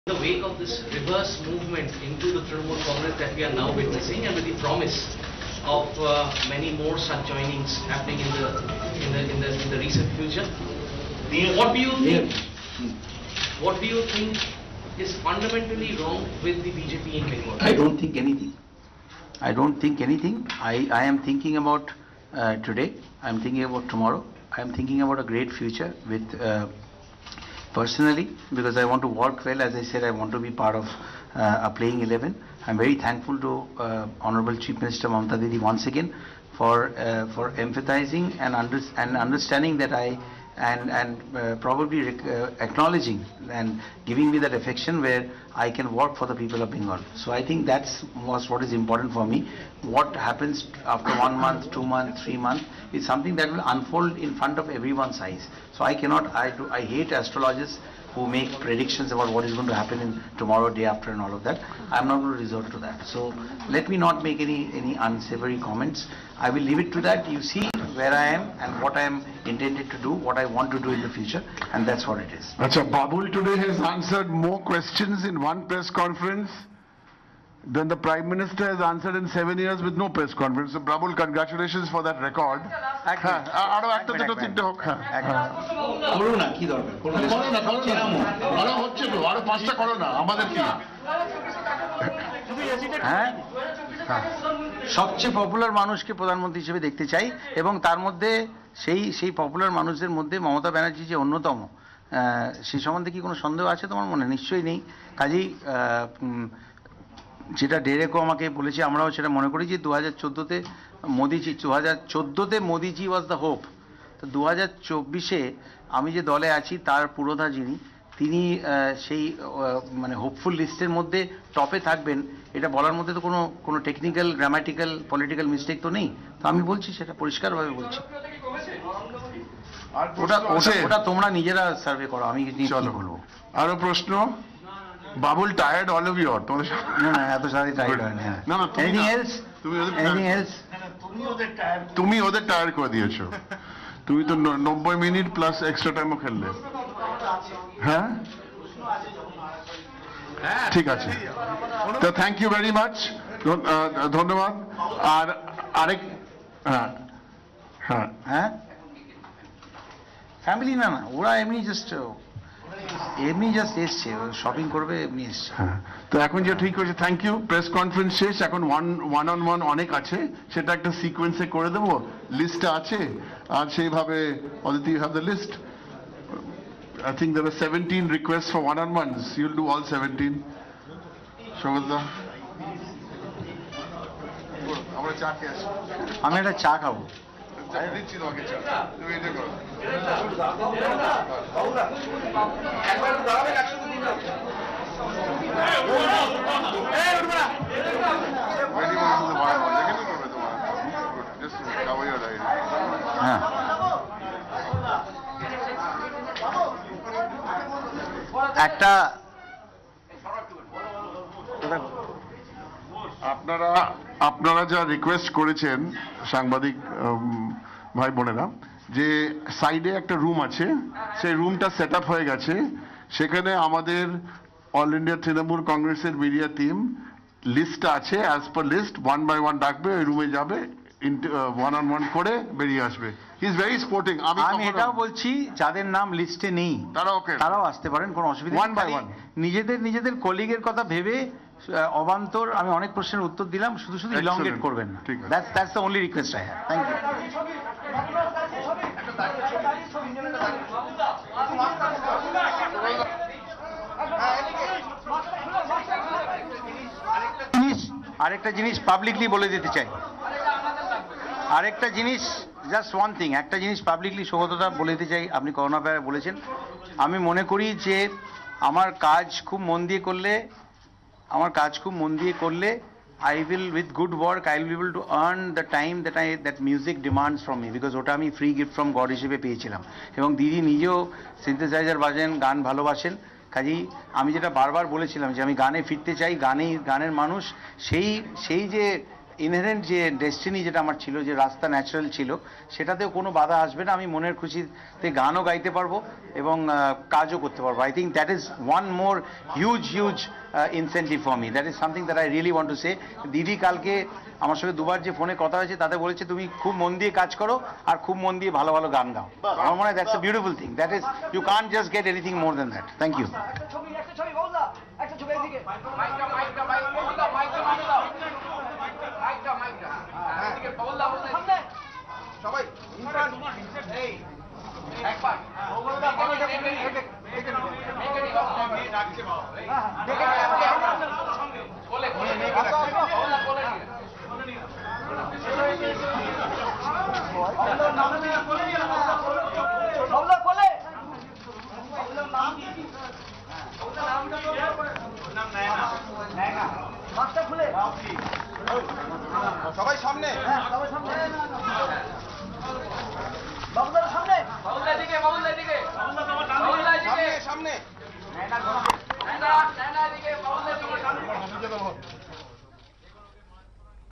the wake of this reverse movement into the Trinamool Congress that we are now witnessing, and with the promise of many more such joinings happening in the recent future, what do you think? What do you think is fundamentally wrong with the BJP in Bengal? I don't think anything. I don't think anything. I am thinking about today. I am thinking about tomorrow. I am thinking about a great future with. Personally, because I want to work well. As I said, I want to be part of a playing 11. I'm very thankful to Honorable Chief Minister Mamata Didi once again for empathizing and understanding that probably acknowledging and giving me that affection where I can work for the people of Bengal. So I think that's what is important for me. What happens after 1 month, 2 months, 3 months is something that will unfold in front of everyone's eyes. So I hate astrologers who make predictions about what is going to happen in tomorrow, day after, and all of that. I'm not going to resort to that. So let me not make any unsavory comments. I will leave it to that. You see where I am and what I am intended to do, what I want to do in the future, and that's what it is. Achha, Babul today has answered more questions in one press conference than the Prime Minister has answered in 7 years with no press conference. So Babul, congratulations for that record. সবচেয়ে popular মানুষকে প্রধানমন্ত্রী হিসেবে দেখতে চাই, এবং তার মধ্যে সেই পপুলার মানুষদের মধ্যে মমতা ব্যানার্জি যে অন্যতম, সেই সম্বন্ধে কি কোনো সন্দেহ আছে তোমার মনে? নিশ্চয়ই নেই। কাজেই যেটা ডেরেকো আমাকে বলেছে, আমরাও সেটা মনে করি যে 2014-তে মোদিজি ওয়াজ দ্য হোপ। তো 2024-এ আমি যে দলে আছি তার পুরোধা তিনি সেই মানে হোপফুল লিস্টের মধ্যে টপে থাকবেন, এটা বলার মধ্যে তো কোনো টেকনিক্যাল, গ্রামাটিক্যাল, পলিটিক্যাল মিস্টেক তো নেই। তো আমি বলছি, সেটা পরিষ্কারভাবে বলছি। ওটা তোমরা নিজেরা সার্ভে করো, আমি বলবো। আরো প্রশ্ন? Babul tired all of you? না, এত সাথে টায়ার্ড হয় না। Anything else? তুমি ওদের টায়ার্ড করে দিয়েছো। তুমি তো 90 মিনিট প্লাস এক্সট্রা টাইমও খেললে। হ্যাঁ, ঠিক আছে। তো থ্যাংক ইউ ভেরি মাচ, ধন্যবাদ। আর আরেক হ্যাঁ ফ্যামিলি না, ওরা এমনি জাস্ট এসছে, শপিং করবে, এমনি এসছে। তো এখন যে ঠিক হয়েছে, থ্যাংক ইউ। প্রেস কনফারেন্স শেষ, এখন ওয়ান অন ওয়ান অনেক আছে, সেটা একটা সিকোয়েন্সে করে দেবো। লিস্টটা আছে, আর সেইভাবে Aditi, you have the list. I think there were 17 requests for one-on-ones. You'll do all 17. Shogolda. আমি একটা চা খাবো। হ্যাঁ, একটা আপনারা যা রিকোয়েস্ট করেছেন সাংবাদিক ভাই বোনেরা, যে সাইডে একটা রুম আছে, সেই রুমটা সেট আপ হয়ে গেছে। সেখানে আমাদের অল ইন্ডিয়া তৃণমূল কংগ্রেসের মিডিয়া টিম লিস্টটা আছে, অ্যাজ পার লিস্ট 1 by 1 ডাকবে, ওই রুমে যাবে, ওয়ান অন ওয়ান করে বেরিয়ে আসবে। He is very sporting. আমি এটাও বলছি, যাদের নাম লিস্টে নেই তারাও আসতে পারেন, কোনো অসুবিধা নেই। 1 by 1 নিজেদের কলিগের কথা ভেবে অবান্তর আমি অনেক প্রশ্নের উত্তর দিলাম, শুধু ইলংগেট করবেন না। That's the only request I have. Thank you. আরেকটা জিনিস পাবলিকলি বলে দিতে চাই, আরেকটা জিনিস, জাস্ট ওয়ান থিং, একটা জিনিস পাবলিকলি সৌগতদা বলে দিতে চাই। আপনি করোনা ব্যাপারে বলেছেন, আমি মনে করি যে আমার কাজ খুব মন দিয়ে করলে I will, with good work, I will be able to earn the time that music demands from me, because ওটা আমি ফ্রি গিফট ফ্রম গড হিসেবে পেয়েছিলাম। এবং দিদি নিজেও সিনথেসাইজার বাজেন, গান ভালোবাসেন। কাজেই আমি যেটা বারবার বলেছিলাম যে আমি গানে ফিরতে চাই, গানের মানুষ সেই যে ইনহেরেন্ট যে ডেস্টিনি যেটা আমার ছিল, যে রাস্তা ন্যাচারাল ছিল, সেটাতেও কোনো বাধা আসবে না। আমি মনের খুশিতে গানও গাইতে পারবো এবং কাজও করতে পারবো। I think that is one more huge incentive for me. That is something that I really want to say. দিদি কালকে আমার সঙ্গে দুবার যে ফোনে কথা হয়েছে তাতে বলেছে তুমি খুব মন দিয়ে কাজ করো আর খুব মন দিয়ে ভালো ভালো গান গাও। আমার মনে হয় that's a beautiful thing. That is, you can't just get anything more than that. Thank you. সবাই একবার